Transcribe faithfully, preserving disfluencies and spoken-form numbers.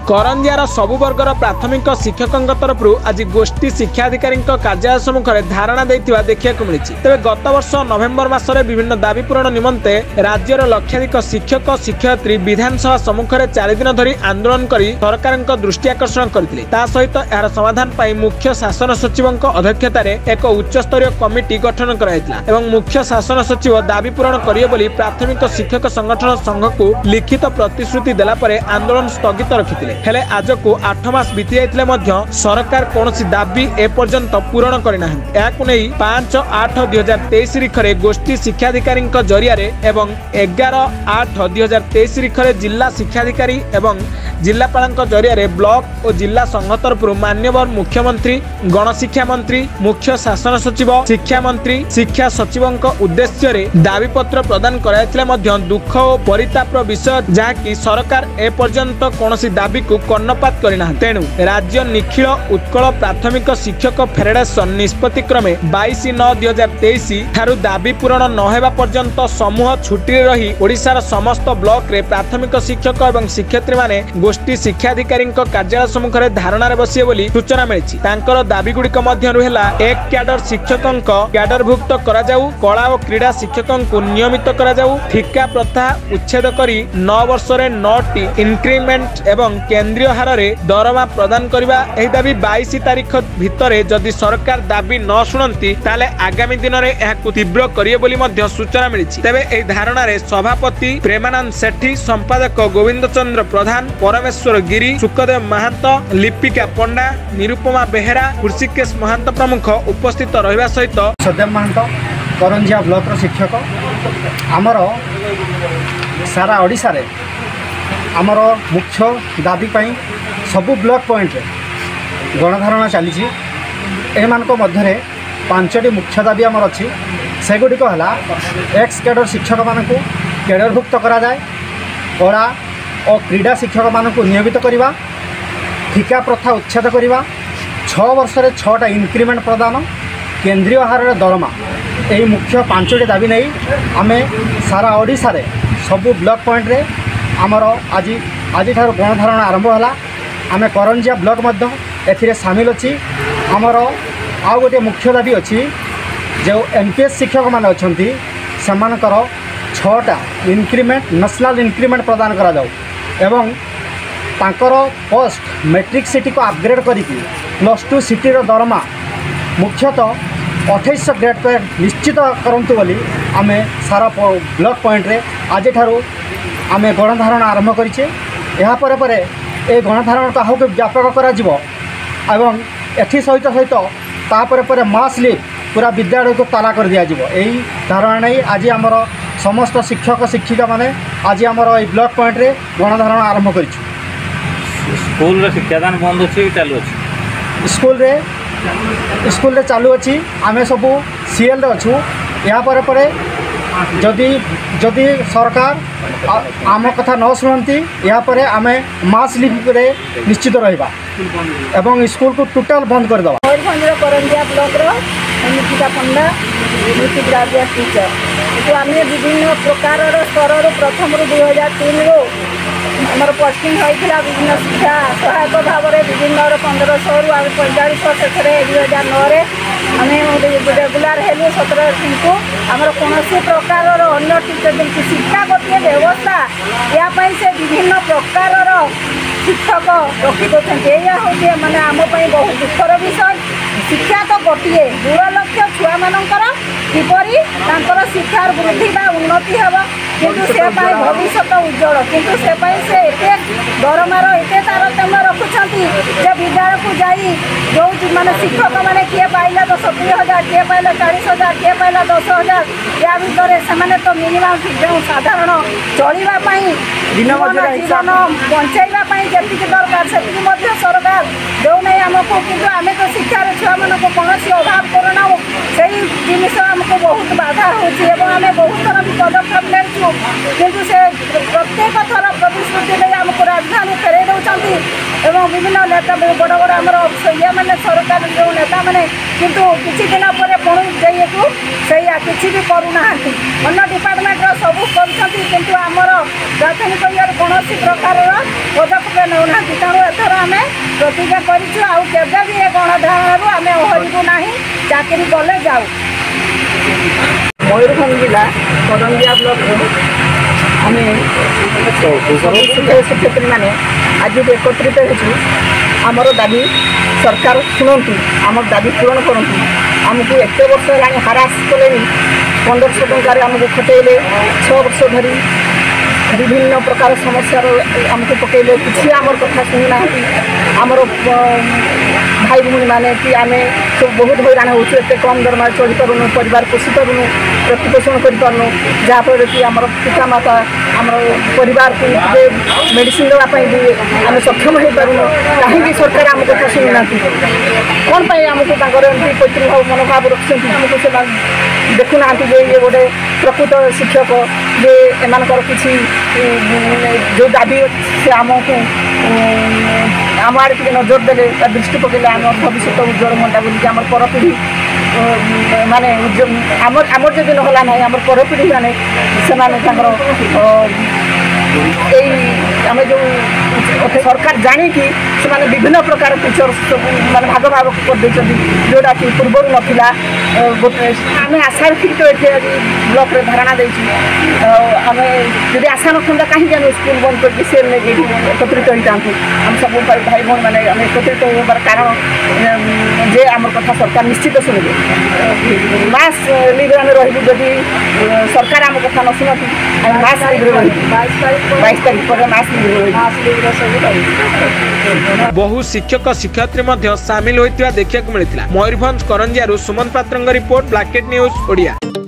करंजियार सबु वर्गर प्राथमिक शिक्षकों तरफ आज गोष्ठी शिक्षाधिकारी कार्यालय सम्मुख में धारणा देखा मिली। तेज गत वर्ष नवेम्बर मासरे विभिन्न दाबी पूरण निमंते राज्यर लक्षाधिक शिक्षक शिक्षयित्री विधानसभा सम्मुख में चार दिन धरी आंदोलन कर सरकार दृष्टि आकर्षण करते सहित यार समाधान पर मुख्य शासन सचिव अध्यक्षतार एक उच्चस्तरीय कमिटी गठन कर मुख्य शासन सचिव दाबी पूरण करेंगे प्राथमिक शिक्षक संगठन संघ को लिखित प्रतिश्रुति देला परे आंदोलन स्थगित रखिते हेले आज को आठ मास बीती जाइतिले मध्य सरकार कौनसी दाबी एपर्यंत पूरण करना पांच आठ दुई हजार तेईस तारीख गोष्ठी शिक्षाधिकारी जरिया एवं एगार आठ दुई हजार तेईस तारीख जिला शिक्षाधिकारी एवं जिलापाल जरिया ब्लॉक और जिला संघ तरफ मान्यवर मुख्यमंत्री गणशिक्षा मंत्री मुख्य शासन सचिव शिक्षा मंत्री शिक्षा सचिव उद्देश्य दाबीपत्र प्रदान कर दुख और परिताप विषय जहाँकि सरकार एपर्यंत कौनसी दाबी को कर्णपात करना तेणु राज्य निखिल उत्कल प्राथमिक शिक्षक फेडरेशन निष्पत्ति क्रमे बाईस नौ दुई हजार तेईस ठारू दाबी पूरण नहेबा पर्यंत समूह छुट्टी रही ओडिशार समस्त ब्लॉक रे प्राथमिक शिक्षक एवं शिक्षयित्री माने गोष्ठी शिक्षाधिकारी कार्यालय सम्मुख में धारणा बसिए बोली सूचना मिली। तांकर दाबी गुड़िक मध्यरु हेला एक क्याडर शिक्षकों क्याडरभुक्त करा जाऊ, कला और क्रीड़ा शिक्षकों को नियमित करा जाऊ, ठिका प्रथा उच्छेद करी नौ वर्ष रे नौटी इंक्रीमेंट एवं केंद्रीय हार रे दरमा प्रदान करबा एही दाबी बाईस तारीख भितर जदि सरकार दाबी न शुणती ताले आगामी दिन रे एहाकु तीव्र करिए बोली मध्य सूचना मिली। तेबे एही धारणा रे सभापति प्रेमानंद सेठी, संपादक गोविंद चंद्र प्रधान, परमेश्वर गिरी, सुखदेव महंत, लिपिका पंडा, निरुपमा बेहेरा, हृषिकेश महंत प्रमुख उपस्थित रहिबा सहित सदेव महंत करंजिया ब्लॉक शिक्षक आमर सारा ओडिशा रे आमर मुख्य दाबी पाई सबु ब्लॉक पॉइंट रे गणधारणा चली मध्य पांचटी मुख्य दाबी आमर अच्छी से गुड़िक है एक्स कैडर शिक्षक मान कैडरभुक्त करा जाए, कला और क्रीड़ा शिक्षक मान नियमित करवा, ठिका प्रथा उच्छेद करवा, छः वर्ष रे छटा इंक्रीमेंट प्रदान, केंद्रीय हार दरमा यही मुख्य पांचटी दाबी नहीं आम सारा ओडिशा रे सबु ब्लॉक पॉइंट रे आमर आज आज ठार गणधारणा आरंभ है। आम करंजिया ब्लॉक मध्य एथिरे सामिल अच्छी आमर आउ गोटे मुख्य दाबी अच्छी जो एमपीएस शिक्षक मैंने अच्छा सेमानकर छटा इंक्रीमेंट नेशनल इंक्रीमेंट प्रदान करा जाऊ एवं तांकर पोस्ट मैट्रिक सिटी को अपग्रेड करिकी प्लस टू सिटी रो दरमा मुख्यतः अठाईस ग्रेड पे निश्चित करंतु बोली आमे सारा ब्लॉक पॉइंट रे आज ठारू आमे गणधारणा आरंभ करिछे। यहाँ परे परे ए गणधारणा को आहुक व्यापक करा जिवो एवं एथि सहित सहित तापर परे मास लीव पूरा विद्यालय को ताला कर दिया जिवो एही धारणा नहीं आज आमर समस्त शिक्षक शिक्षिका माने आज आमर ए ब्लॉक पॉइंट रे गणधारणा आरंभ करिछु। स्कूल रे शिक्षादान बंद अछि चालू अछि स्कूल रे स्कूल रे चालू अच्छी आमे सबू सीएल रे अच्छू। यहाँ पर परे जदि जदि सरकार आम कथा न शुणती यहाँ पर आमे मास लीव रे निश्चित रहिबा एवं स्कूल को टोटाल बंद कर दवा। मयूरभंज करंजिया ब्लॉक रो लिपिका पंडा नीति ग्राजुएट टीचर तो आम विभिन्न प्रकार स्तर प्रथम रु दुई हजार तीन रु आमर पोस्टिंग होता विभिन्न शिक्षा सहायक भाव में विभिन्न पंद्रह सौ रु आम पैंतालीस शेष दुई हजार नौ आम रेगुलार हेलु सतर किंतु आमर कौन प्रकार अन्य टीचर शिक्षा गोटे व्यवस्था यापाई से विभिन्न प्रकार शिक्षक रखी दे हूँ माने आम बहुत दुखर विषय। शिक्षा तो गोटे दूर लक्ष्य छुआ मानकर किपरि तांकर शिक्षार वृद्धि बा उन्नति हेब किंतु से भविष्य उज्जवल किंतु से से एते दरमार एते तारतम्य रखुछंती जे विद्यालय को जाई जो माने शिक्षक माने किए पाइला तो सत्तर हजार किए पाइला चालीस हजार किए पाइला दस हजार या भीतर से तो मिनिमम जो साधारण चलवा जीवन बंचाइवा जी दरकार से सरकार जो नहीं आमको किंतु आम तो शिक्षार छुआ मान कौन अभाव करना से जिन आमको बहुत बाधा होमें बहुत थर भी पदक्षेप लेचु किंतु से प्रत्येक थर प्रतिश्रुति नहीं आमको राजधानी फेरई दौरान एवं विभिन्न नेता बड़ बड़ आमर ये मैंने सरकार जो नेता मैंने किंतु किसी दिन पर पुणी जाइए सैया किसी भी करूना अन्य डिपार्टमेंट सब कर आमर प्राथमिक इयर कौन प्रकार पदक्षेप नौना तेणु एथर आम प्रतिज्ञा करें भी ये गणधारणु आम ओहरबू ना चाकरी कले जाऊ। मयूरभंज जिला करंजिया ब्लॉक आम शिक्षक शिक्षयित्री मैंने आज एकत्रित हो आमर दाबी सरकार शुणु आम दाबी पूरण करूँ आमको एत वर्ष है हारास कले पंद्रह सौ टकर आमको खटेले छः वर्ष धरी विभिन्न प्रकार समस्या आमको पकड़े किसी आमर कथा शुणुना आमर भाई भूणी मैंने कि आम सब बहुत हैरान हो कम दरमा चढ़ी पारूँ परिवार पोषि पारूँ प्रतिपोषण करूँ जहाँफल कि आम पिता माता आम परिवार को मेडिसिन देवाई भी आम सक्षम हो पारूँ कहीं सरकार आम कथा शुणुना कौन आमको पैतृभाव मनोभाव रखिंट आमको से देखुना जे ये गोटे प्रकृत शिक्षक जे एम किसी जो दाबी से आमको आम आड़े टे नजर देले दृष्टि पकड़े आम भविष्य उज्जवल मनता बोलिए आम परपीढ़ी माने आम आमर जब नहला ना आम परपीढ़ी मैंने से आम जो सरकार जाणी से विभिन्न प्रकार टीचर सब मान भाग भाग कर जोटा कि पूर्व नाला गोटे आम आशा रखिक तो ये ब्लॉक रे धारणा आम जब आशा ना कहीं आम स्कूल बंद करके से एकत्रित होता आम सब भाई भौणी मैंने आम एकत्रित होबार कारण जे आम कथा सरकार निश्चित शुणे मास लिव आम रही जदि सरकार आम कथा न शुणती आम मास लिव बाईस तारीख पर मास लिव बहु शिक्षक शिक्षयित्री मध्य सामिल होइतिबा देखिया को मिलिथिला। मयूरभंज करंजिया सुमन पात्रंग रिपोर्ट ब्लैकेट न्यूज ओडिया।